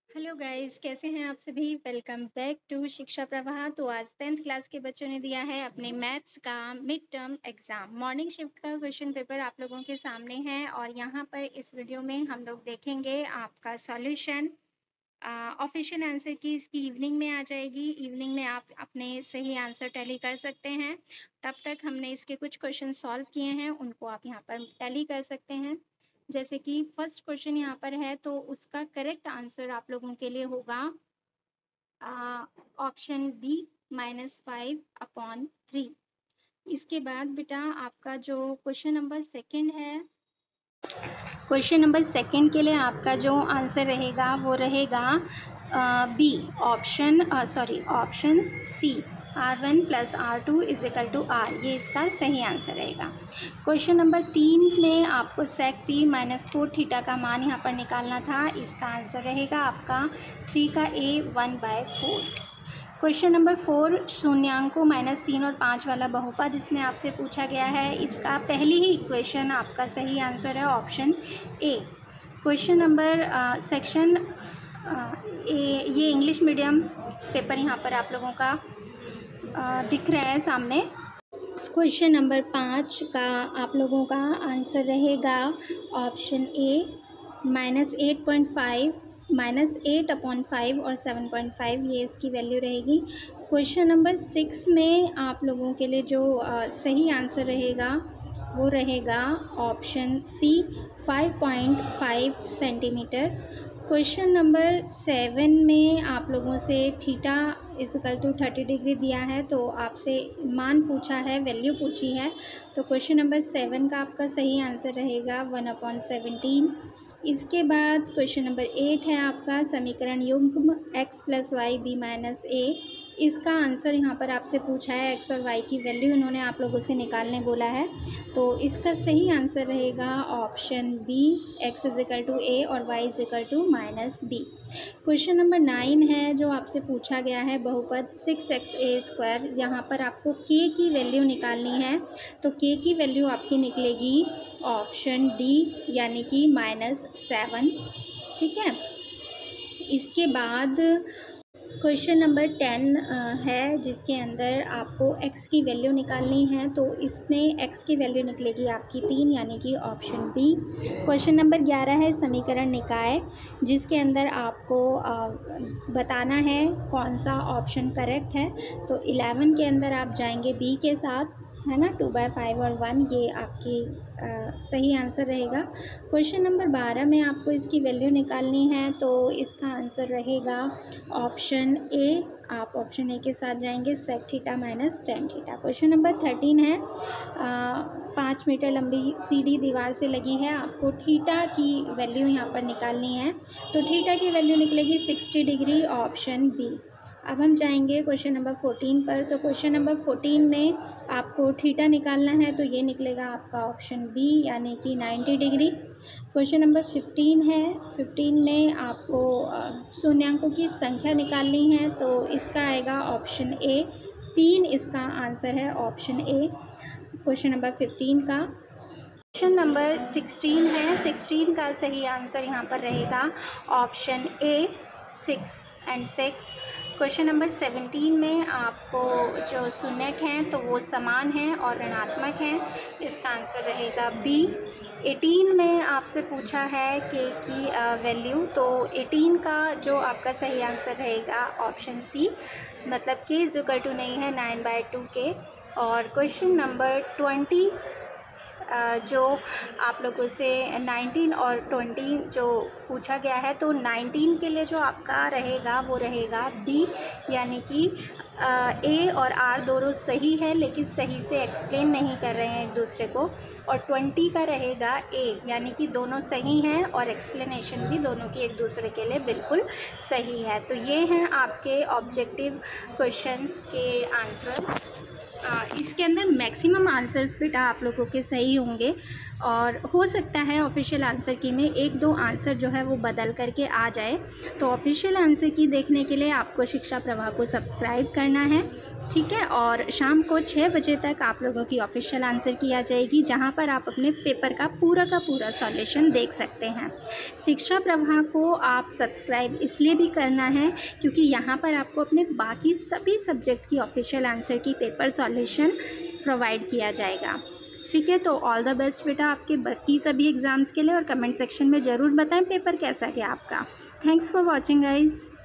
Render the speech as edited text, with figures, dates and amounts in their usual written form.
Hello guys, कैसे हैं आप सभी। वेलकम बैक टू शिक्षा प्रवाह। तो आज 10th क्लास के बच्चों ने दिया है अपने मैथ्स का mid term exam. Morning shift का क्वेश्चन पेपर आप लोगों के सामने है और यहाँ पर इस वीडियो में हम लोग देखेंगे आपका सॉल्यूशन। ऑफिशियल आंसर की इसकी इवनिंग में आ जाएगी। इवनिंग में आप अपने सही आंसर टैली कर सकते हैं। तब तक हमने इसके कुछ क्वेश्चन सॉल्व किए हैं, उनको आप यहाँ पर टैली कर सकते हैं। जैसे कि फर्स्ट क्वेश्चन यहाँ पर है, तो उसका करेक्ट आंसर आप लोगों के लिए होगा ऑप्शन बी -5/3। इसके बाद बेटा आपका जो क्वेश्चन नंबर सेकंड है, क्वेश्चन नंबर सेकंड के लिए आपका जो आंसर रहेगा वो रहेगा B option C R1 + R2 = R। ये इसका सही आंसर रहेगा। क्वेश्चन नंबर 3 में आपको sec p - cot थीटा का मान यहाँ पर निकालना था। इसका आंसर रहेगा आपका 3 का A 1/4। क्वेश्चन नंबर 4 शून्यांकों -3 और 5 वाला बहुपद इसमें आपसे पूछा गया है। इसका पहली ही इक्वेशन आपका सही आंसर है option A. Question number section A, ये इंग्लिश मीडियम पेपर यहाँ पर आप लोगों का दिख रहा है सामने। क्वेश्चन नंबर 5 का आप लोगों का आंसर रहेगा ऑप्शन ए -8.5 -8/5 और 7.5, ये इसकी वैल्यू रहेगी। क्वेश्चन नंबर 6 में आप लोगों के लिए जो सही आंसर रहेगा वो रहेगा option C 5.5 centimetre. Question number 7 में आप लोगों से थीटा = 30 डिग्री दिया है, तो आपसे मान पूछा है, वैल्यू पूछी है। तो क्वेश्चन नंबर 7 का आपका सही आंसर रहेगा 1/17। इसके बाद क्वेश्चन नंबर 8 है आपका समीकरण युग्म x + y b - a। इसका आंसर यहाँ पर आपसे पूछा है, x और y की वैल्यू इन्होंने आप लोगों से निकालने बोला है। तो इसका सही आंसर रहेगा ऑप्शन बी x = a और y = -b। क्वेश्चन नंबर 9 है जो आपसे पूछा गया है बहुपद 6xa²। यहाँ पर आपको k की वैल्यू निकालनी है, तो k की वैल्यू आपकी निकलेगी ऑप्शन डी यानी कि -7। ठीक है। इसके बाद क्वेश्चन नंबर 10 है जिसके अंदर आपको x की वैल्यू निकालनी है, तो इसमें x की वैल्यू निकलेगी आपकी 3 यानी कि ऑप्शन बी। क्वेश्चन नंबर 11 है समीकरण निकाय, जिसके अंदर आपको बताना है कौन सा ऑप्शन करेक्ट है। तो 11 के अंदर आप जाएंगे बी के साथ, है ना। 2/5 और 1 ये आपकी सही आंसर रहेगा। क्वेश्चन नंबर 12 में आपको इसकी वैल्यू निकालनी है, तो इसका आंसर रहेगा ऑप्शन ए। आप ऑप्शन ए के साथ जाएंगे sec θ - tan θ। क्वेश्चन नंबर 13 है 5 मीटर लंबी सीढ़ी दीवार से लगी है, आपको थीटा की वैल्यू यहाँ पर निकालनी है। तो थीटा की वैल्यू निकलेगी 60 डिग्री, ऑप्शन बी। अब हम जाएंगे क्वेश्चन नंबर 14 पर। तो क्वेश्चन नंबर 14 में आपको थीटा निकालना है, तो ये निकलेगा आपका ऑप्शन बी यानी कि 90 डिग्री। क्वेश्चन नंबर 15 है। 15 में आपको शून्यांकों की संख्या निकालनी है, तो इसका आएगा ऑप्शन ए। 3 इसका आंसर है, ऑप्शन ए क्वेश्चन नंबर 15 का। क्वेश्चन नंबर 16 है। 16 का सही आंसर यहाँ पर रहेगा ऑप्शन ए 6 और 6। क्वेश्चन नंबर 17 में आपको जो शून्यक हैं तो वो समान हैं और ऋणात्मक हैं, इसका आंसर रहेगा बी। 18 में आपसे पूछा है के की वैल्यू, तो 18 का जो आपका सही आंसर रहेगा ऑप्शन सी, मतलब के = नहीं है 9/2 के। और क्वेश्चन नंबर 20 जो आप लोगों से 19 और 20 जो पूछा गया है, तो 19 के लिए जो आपका रहेगा वो रहेगा बी, यानी कि ए और आर दोनों सही है लेकिन सही से एक्सप्लेन नहीं कर रहे हैं एक दूसरे को। और 20 का रहेगा ए, यानी कि दोनों सही हैं और एक्सप्लेनेशन भी दोनों की एक दूसरे के लिए बिल्कुल सही है। तो ये हैं आपके ऑब्जेक्टिव क्वेश्चंस के आंसर्स। इसके अंदर मैक्सिमम आंसर्स बेटा आप लोगों के सही होंगे। और हो सकता है ऑफिशियल आंसर की में 1-2 आंसर जो है वो बदल करके आ जाए। तो ऑफिशियल आंसर की देखने के लिए आपको शिक्षा प्रवाह को सब्सक्राइब करना है, ठीक है। और शाम को 6 बजे तक आप लोगों की ऑफिशियल आंसर की आ जाएगी, जहां पर आप अपने पेपर का पूरा सॉल्यूशन देख सकते हैं। शिक्षा प्रवाह को आप सब्सक्राइब इसलिए भी करना है क्योंकि यहाँ पर आपको अपने बाकी सभी सब्जेक्ट की official answer key paper solution provide किया जाएगा, ठीक है। तो ऑल द बेस्ट बेटा आपके बाकी सभी एग्ज़ाम्स के लिए, और कमेंट सेक्शन में ज़रूर बताएं पेपर कैसा गया आपका। Thanks for watching guys.